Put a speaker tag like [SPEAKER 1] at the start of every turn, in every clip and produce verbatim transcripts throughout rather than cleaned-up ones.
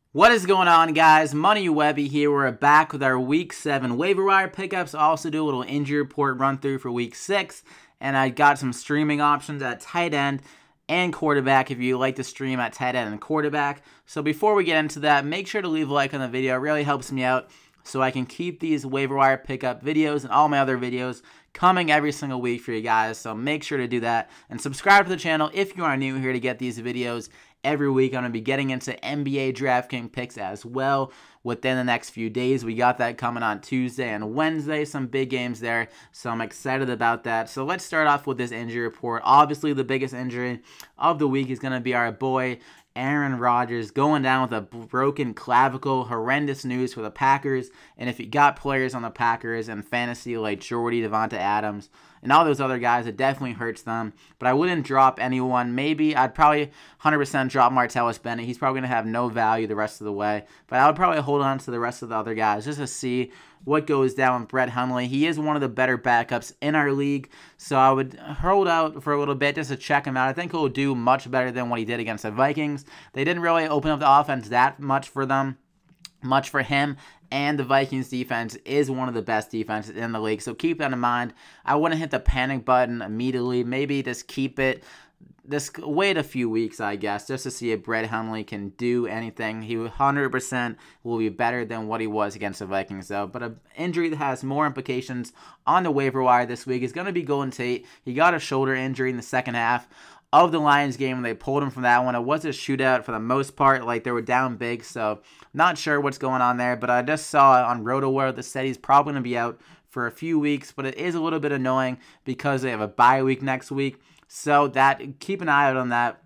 [SPEAKER 1] What is going on, guys? Money Webby here. We're back with our Week seven waiver wire pickups. I also do a little injury report run through for Week six, and I got some streaming options at tight end and quarterback if you like to stream at tight end and quarterback. So before we get into that, make sure to leave a like on the video. It really helps me out so I can keep these waiver wire pickup videos and all my other videos coming every single week for you guys. So make sure to do that and subscribe to the channel if you are new here to get these videos every week. I'm going to be getting into N B A DraftKings picks as well within the next few days. We got that coming on Tuesday and Wednesday, some big games there, so I'm excited about that. So let's start off with this injury report. Obviously, the biggest injury of the week is going to be our boy Aaron Rodgers going down with a broken clavicle. Horrendous news for the Packers. And if you got players on the Packers and fantasy like Jordy, Devonta Adams, and all those other guys, it definitely hurts them. But I wouldn't drop anyone. Maybe I'd probably one hundred percent drop Martellus Bennett. He's probably going to have no value the rest of the way. But I would probably hold on to the rest of the other guys just to see what goes down with Brett Hundley. He is one of the better backups in our league, so I would hold out for a little bit just to check him out. I think he'll do much better than what he did against the Vikings. They didn't really open up the offense that much for them, much for him, and the Vikings defense is one of the best defenses in the league, so keep that in mind. I wouldn't hit the panic button immediately. Maybe just keep it. Just wait a few weeks, I guess, just to see if Brett Hundley can do anything. He one hundred percent will be better than what he was against the Vikings, though. But an injury that has more implications on the waiver wire this week is going to be Golden Tate. He got a shoulder injury in the second half of the Lions game when they pulled him from that one. It was a shootout for the most part. Like, they were down big, so not sure what's going on there. But I just saw on RotoWire that said he's probably going to be out for a few weeks. But it is a little bit annoying because they have a bye week next week. So that keep an eye out on that.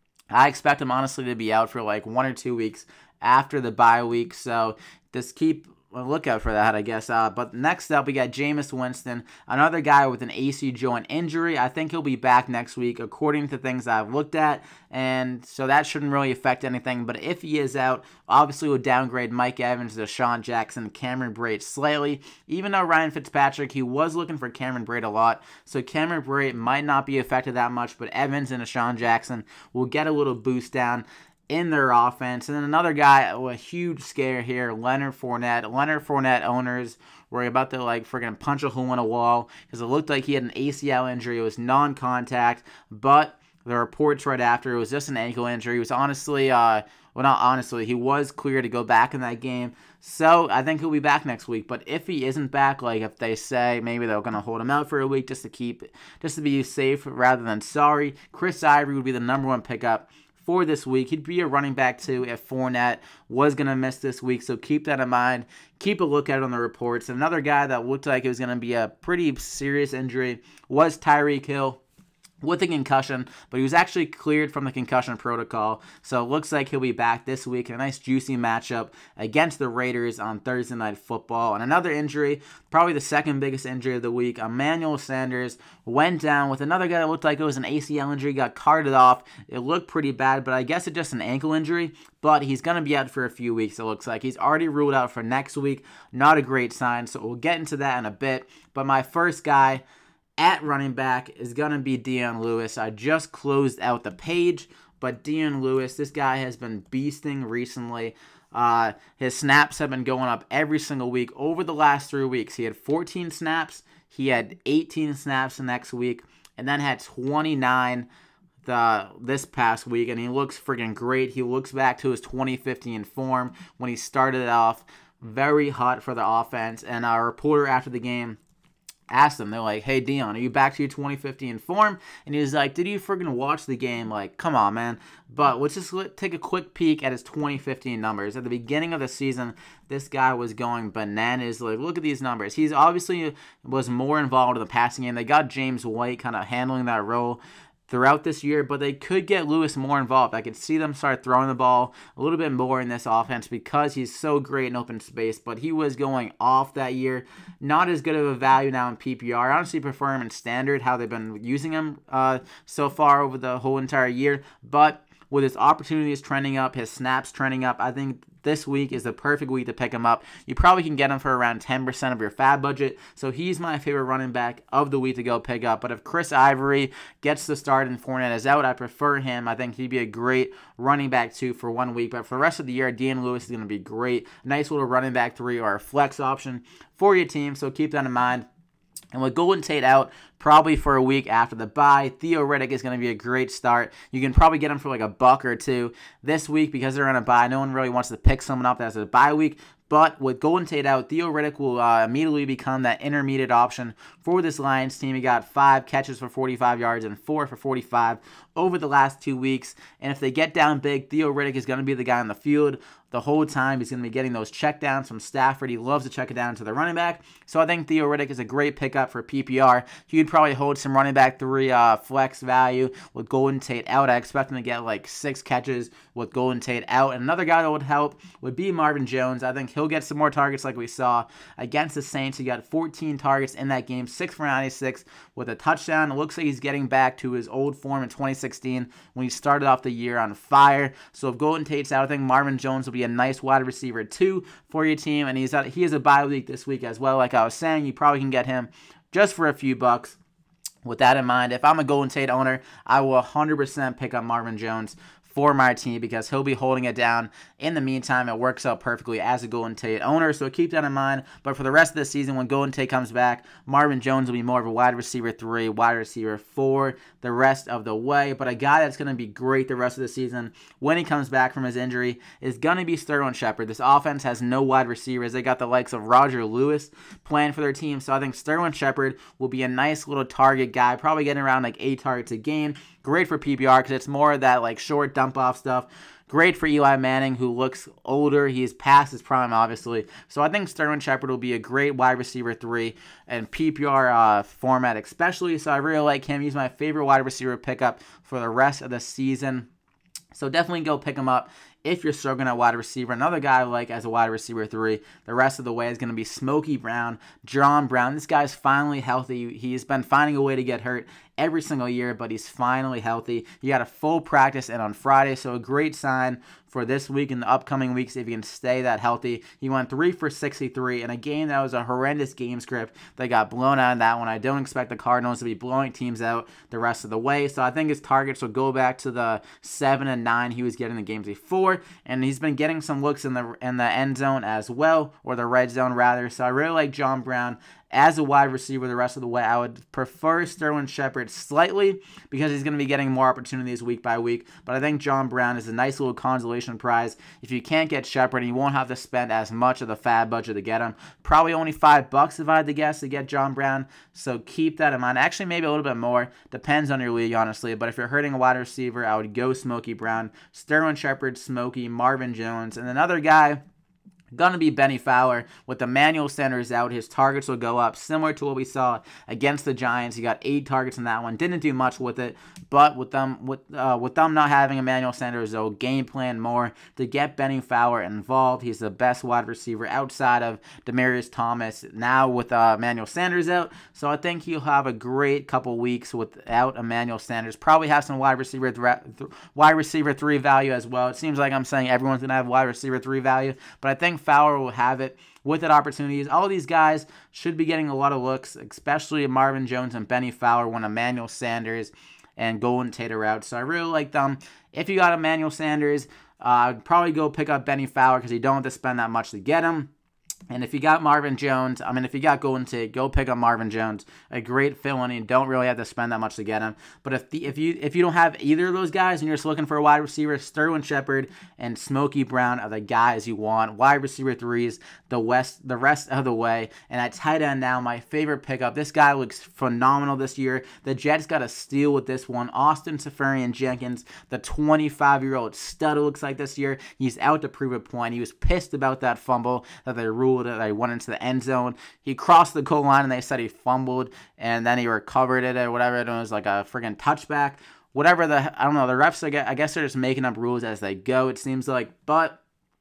[SPEAKER 1] I expect him honestly to be out for like one or two weeks after the bye week. So just keep a lookout for that, I guess. Uh, but next up, we got Jameis Winston, another guy with an A C joint injury. I think he'll be back next week, according to things I've looked at. And so that shouldn't really affect anything. But if he is out, obviously we'll downgrade Mike Evans, Deshaun Jackson, Cameron Brate slightly. Even though Ryan Fitzpatrick, he was looking for Cameron Brate a lot. So Cameron Brate might not be affected that much. But Evans and Deshaun Jackson will get a little boost down in their offense. And then another guy, oh, a huge scare here, Leonard Fournette. Leonard Fournette owners were about to like freaking punch a hole in a wall because it looked like he had an A C L injury. It was non-contact, but the reports right after, it was just an ankle injury. He was honestly, uh, well, not honestly, he was clear to go back in that game. So I think he'll be back next week. But if he isn't back, like if they say maybe they're going to hold him out for a week just to keep, just to be safe rather than sorry, Chris Ivory would be the number one pickup for this week. He'd be a running back too if Fournette was going to miss this week, so keep that in mind. Keep a look at it on the reports. Another guy that looked like it was going to be a pretty serious injury was Tyreek Hill with a concussion, but he was actually cleared from the concussion protocol, so it looks like he'll be back this week. A nice juicy matchup against the Raiders on Thursday Night Football. And another injury, probably the second biggest injury of the week, Emmanuel Sanders went down with another guy that looked like it was an A C L injury, got carted off. It looked pretty bad, but I guess it's just an ankle injury, but he's going to be out for a few weeks, it looks like. He's already ruled out for next week. Not a great sign, so we'll get into that in a bit. But my first guy at running back is going to be Dion Lewis. I just closed out the page, but Dion Lewis, this guy has been beasting recently. Uh, his snaps have been going up every single week over the last three weeks. He had fourteen snaps. He had eighteen snaps the next week, and then had twenty-nine the this past week, and he looks freaking great. He looks back to his twenty fifteen form when he started off very hot for the offense, and our reporter after the game asked him, they're like, hey, Dion, are you back to your twenty fifteen form? And he was like, did you freaking watch the game? Like, come on, man. But let's just take a quick peek at his twenty fifteen numbers. At the beginning of the season, this guy was going bananas. Like, look at these numbers. He's obviously was more involved in the passing game. They got James White kind of handling that role throughout this year, but they could get Lewis more involved. I could see them start throwing the ball a little bit more in this offense because he's so great in open space, but he was going off that year. Not as good of a value now in P P R. I honestly prefer him in standard, how they've been using him uh, so far over the whole entire year, but with his opportunities trending up, his snaps trending up, I think this week is the perfect week to pick him up. You probably can get him for around ten percent of your fab budget, so he's my favorite running back of the week to go pick up. But if Chris Ivory gets the start and Fournette is out, I prefer him. I think he'd be a great running back too for one week. But for the rest of the year, Dean Lewis is going to be great. Nice little running back three or a flex option for your team, so keep that in mind. And with Golden Tate out, probably for a week after the bye, Theo Riddick is going to be a great start. You can probably get him for like a buck or two this week because they're on a bye. No one really wants to pick someone up that has a bye week. But with Golden Tate out, Theo Riddick will uh, immediately become that intermediate option for this Lions team. He got five catches for forty-five yards and four for forty-five over the last two weeks. And if they get down big, Theo Riddick is going to be the guy on the field the whole time. He's going to be getting those checkdowns from Stafford. He loves to check it down to the running back. So I think Theo Riddick is a great pickup for P P R. You'd probably hold some running back three uh, flex value with Golden Tate out. I expect him to get like six catches with Golden Tate out. And another guy that would help would be Marvin Jones. I think he'll get some more targets like we saw against the Saints. He got fourteen targets in that game, six for ninety-six with a touchdown. It looks like he's getting back to his old form in twenty sixteen when he started off the year on fire. So if Golden Tate's out, I think Marvin Jones will be a nice wide receiver two for your team. And he's out, he has a bye week this week as well. Like I was saying, you probably can get him just for a few bucks. With that in mind, if I'm a Golden Tate owner, I will one hundred percent pick up Marvin Jones for my team because he'll be holding it down. In the meantime, it works out perfectly as a Golden Tate owner, so keep that in mind. But for the rest of the season, when Golden Tate comes back, Marvin Jones will be more of a wide receiver three, wide receiver four the rest of the way. But a guy that's going to be great the rest of the season when he comes back from his injury is going to be Sterling Shepard. This offense has no wide receivers. They got the likes of Roger Lewis playing for their team, so I think Sterling Shepard will be a nice little target guy, probably getting around like eight targets a game. Great for P P R because it's more of that like short dump off stuff. Great for Eli Manning, who looks older. He's past his prime, obviously. So I think Sterling Shepard will be a great wide receiver three and P P R uh, format especially. So I really like him. He's my favorite wide receiver pickup for the rest of the season. So definitely go pick him up if you're struggling at wide receiver. Another guy I like as a wide receiver three the rest of the way is going to be Smokey Brown, John Brown. This guy's finally healthy. He's been finding a way to get hurt every single year, but he's finally healthy. He had a full practice and on Friday, so a great sign for this week and the upcoming weeks if he can stay that healthy. He went three for sixty-three in a game that was a horrendous game script. They got blown out in that one. I don't expect the Cardinals to be blowing teams out the rest of the way, so I think his targets will go back to the seven and nine he was getting the games before, and he's been getting some looks in the in the end zone as well, or the red zone rather. So I really like John Brown as a wide receiver the rest of the way. I would prefer Sterling Shepard slightly because he's going to be getting more opportunities week by week. But I think John Brown is a nice little consolation prize. If you can't get Shepard, you won't have to spend as much of the fab budget to get him. Probably only five bucks if I had to guess to get John Brown. So keep that in mind. Actually, maybe a little bit more. Depends on your league, honestly. But if you're hurting a wide receiver, I would go Smokey Brown, Sterling Shepard, Smokey, Marvin Jones, and another guy gonna be Benny Fowler. With Emmanuel Sanders out, his targets will go up, similar to what we saw against the Giants. He got eight targets in that one. Didn't do much with it, but with them with uh, with them not having Emmanuel Sanders, they'll game plan more to get Benny Fowler involved. He's the best wide receiver outside of Demaryius Thomas now with uh, Emmanuel Sanders out. So I think he'll have a great couple weeks without Emmanuel Sanders. Probably have some wide receiver th wide receiver three value as well. It seems like I'm saying everyone's gonna have wide receiver three value, but I think Fowler will have it with that opportunities. All of these guys should be getting a lot of looks, especially Marvin Jones and Benny Fowler when Emmanuel Sanders and Golden Tate are out. So I really like them. If you got Emmanuel Sanders, uh, I'd probably go pick up Benny Fowler because you don't have to spend that much to get him. And if you got Marvin Jones, I mean, if you got Golden Tate, go pick up Marvin Jones. A great fill-in. You don't really have to spend that much to get him. But if the, if you if you don't have either of those guys and you're just looking for a wide receiver, Sterling Shepard and Smokey Brown are the guys you want. Wide receiver threes, the west, the rest of the way. And at tight end now, my favorite pickup. This guy looks phenomenal this year. The Jets got a steal with this one. Austin Seferian-Jenkins, the twenty-five-year-old stud, it looks like this year. He's out to prove a point. He was pissed about that fumble that they ruled that they went into the end zone. He crossed the goal line and they said he fumbled and then he recovered it or whatever. It was like a freaking touchback. Whatever the, I don't know, the refs, I guess, I guess they're just making up rules as they go, it seems like. But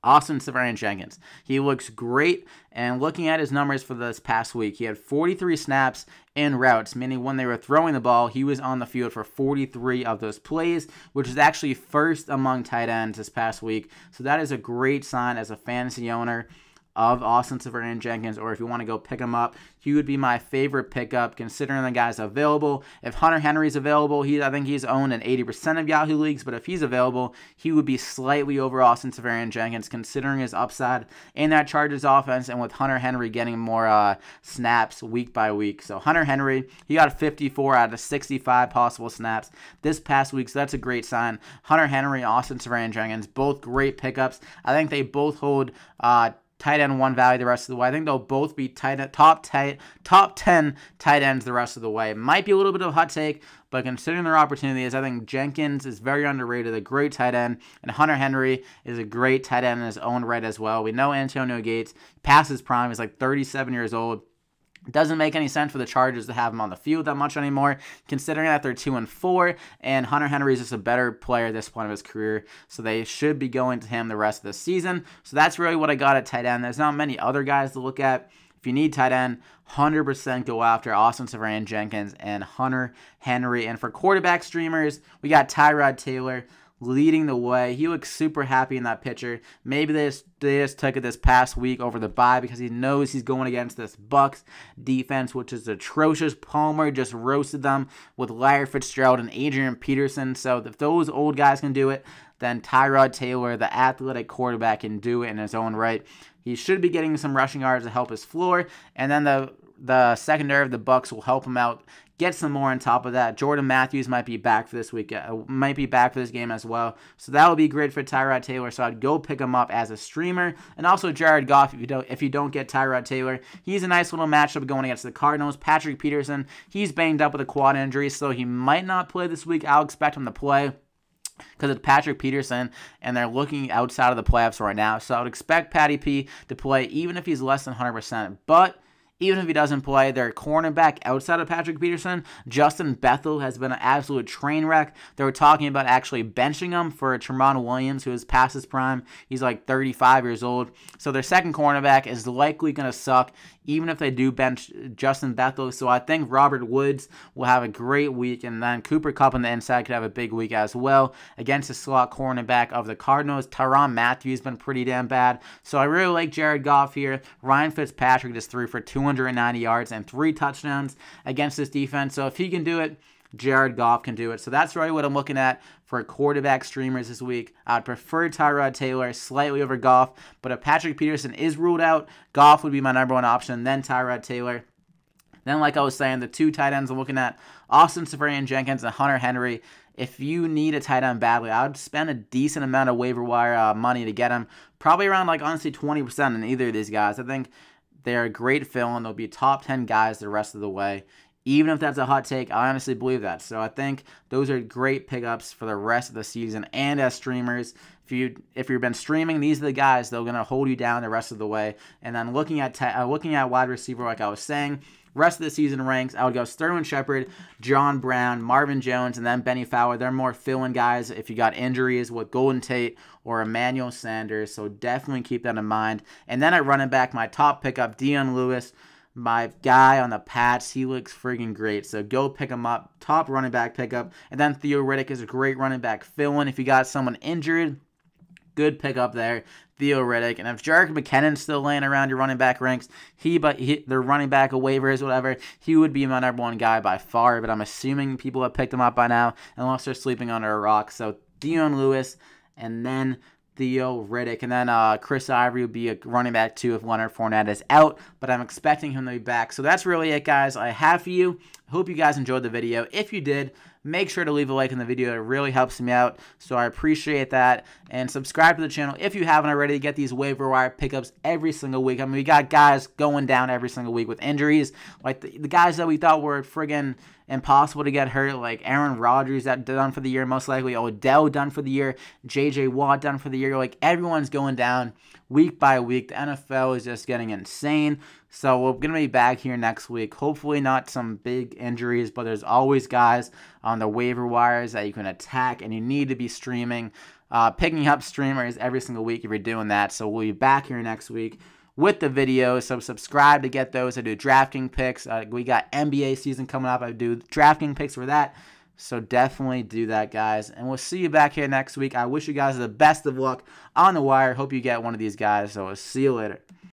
[SPEAKER 1] Austin Seferian-Jenkins. He looks great, and looking at his numbers for this past week, he had forty-three snaps in routes, meaning when they were throwing the ball, he was on the field for forty-three of those plays, which is actually first among tight ends this past week. So that is a great sign as a fantasy owner of Austin Seferian-Jenkins, or if you want to go pick him up, he would be my favorite pickup considering the guy's available. If Hunter Henry's available, he I think he's owned in eighty percent of Yahoo leagues, but if he's available, he would be slightly over Austin Seferian-Jenkins considering his upside in that Chargers offense, and with Hunter Henry getting more uh, snaps week by week. So Hunter Henry, he got fifty-four out of sixty-five possible snaps this past week, so that's a great sign. Hunter Henry, Austin Seferian-Jenkins, both great pickups. I think they both hold uh, tight end one value the rest of the way. I think they'll both be tight end, top tight, top ten tight ends the rest of the way. It might be a little bit of a hot take, but considering their opportunities, I think Jenkins is very underrated, a great tight end, and Hunter Henry is a great tight end in his own right as well. We know Antonio Gates, past his prime, is like thirty-seven years old. Doesn't make any sense for the Chargers to have him on the field that much anymore, considering that they're two and four, and Hunter Henry is just a better player at this point of his career, so they should be going to him the rest of the season. So that's really what I got at tight end. There's not many other guys to look at. If you need tight end, one hundred percent go after Austin Seferian-Jenkins and Hunter Henry. And for quarterback streamers, we got Tyrod Taylor leading the way. He looks super happy in that picture. Maybe they just, they just took it this past week over the bye because he knows he's going against this Bucs defense, which is atrocious. Palmer just roasted them with Larry Fitzgerald and Adrian Peterson. So if those old guys can do it, then Tyrod Taylor, the athletic quarterback, can do it in his own right. He should be getting some rushing yards to help his floor, and then the the secondary of the Bucs will help him out. Get some more on top of that. Jordan Matthews might be back for this week, uh, might be back for this game as well. So that will be great for Tyrod Taylor. So I'd go pick him up as a streamer. And also Jared Goff, if you don't if you don't get Tyrod Taylor, he's a nice little matchup going against the Cardinals. Patrick Peterson, he's banged up with a quad injury, so he might not play this week. I'll expect him to play because it's Patrick Peterson, and they're looking outside of the playoffs right now. So I would expect Patty P to play even if he's less than one hundred percent. But even if he doesn't play, their cornerback outside of Patrick Peterson, Justin Bethel, has been an absolute train wreck. They were talking about actually benching him for Tramon Williams, who is past his prime. He's like thirty-five years old. So their second cornerback is likely going to suck, even if they do bench Justin Bethel. So I think Robert Woods will have a great week, and then Cooper Kupp on the inside could have a big week as well against the slot cornerback of the Cardinals. Tyrann Mathieu has been pretty damn bad. So I really like Jared Goff here. Ryan Fitzpatrick just threw for two hundred ninety yards and three touchdowns against this defense. So if he can do it, Jared Goff can do it. So that's really what I'm looking at for quarterback streamers this week. I'd prefer Tyrod Taylor slightly over Goff, but if Patrick Peterson is ruled out, Goff would be my number one option, then Tyrod Taylor. Then, like I was saying, the two tight ends I'm looking at, Austin Seferian-Jenkins and Hunter Henry. If you need a tight end badly, I would spend a decent amount of waiver wire uh, money to get him. Probably around, like, honestly, twenty percent in either of these guys. I think they're a great fill, and they'll be top ten guys the rest of the way. Even if that's a hot take, I honestly believe that. So I think those are great pickups for the rest of the season and as streamers. If, you, if you've been streaming, these are the guys that are going to hold you down the rest of the way. And then looking at, uh, looking at wide receiver, like I was saying, rest of the season ranks, I would go Sterling Shepard, John Brown, Marvin Jones, and then Benny Fowler. They're more fill-in guys if you got injuries with Golden Tate or Emmanuel Sanders, so definitely keep that in mind. And then at running back, my top pickup, Dion Lewis, my guy on the Pats. He looks friggin' great, so go pick him up. Top running back pickup. And then Theo Riddick is a great running back fill-in if you got someone injured. Good pickup there, Theo Riddick. And if Jerick McKinnon's still laying around your running back ranks, he but he, the running back of waivers, whatever, he would be my number one guy by far. But I'm assuming people have picked him up by now, unless they're sleeping under a rock. So Dion Lewis, and then Theo Riddick, and then uh, Chris Ivory would be a running back too if Leonard Fournette is out, but I'm expecting him to be back. So that's really it, guys, I have for you. Hope you guys enjoyed the video. If you did, make sure to leave a like in the video. It really helps me out, so I appreciate that. And subscribe to the channel if you haven't already to get these waiver wire pickups every single week. I mean, we got guys going down every single week with injuries, like the, the guys that we thought were friggin' impossible to get hurt. Like Aaron Rodgers that done for the year, most likely Odell done for the year, J J Watt done for the year. Like everyone's going down week by week. The N F L is just getting insane. So we're going to be back here next week. Hopefully not some big injuries, but there's always guys on the waiver wires that you can attack, and you need to be streaming, uh, picking up streamers every single week if you're doing that. So we'll be back here next week with the videos, so subscribe to get those. I do DraftKings picks. Uh, we got N B A season coming up. I do DraftKings picks for that, so definitely do that, guys. And we'll see you back here next week. I wish you guys the best of luck on the wire. Hope you get one of these guys, so we'll see you later.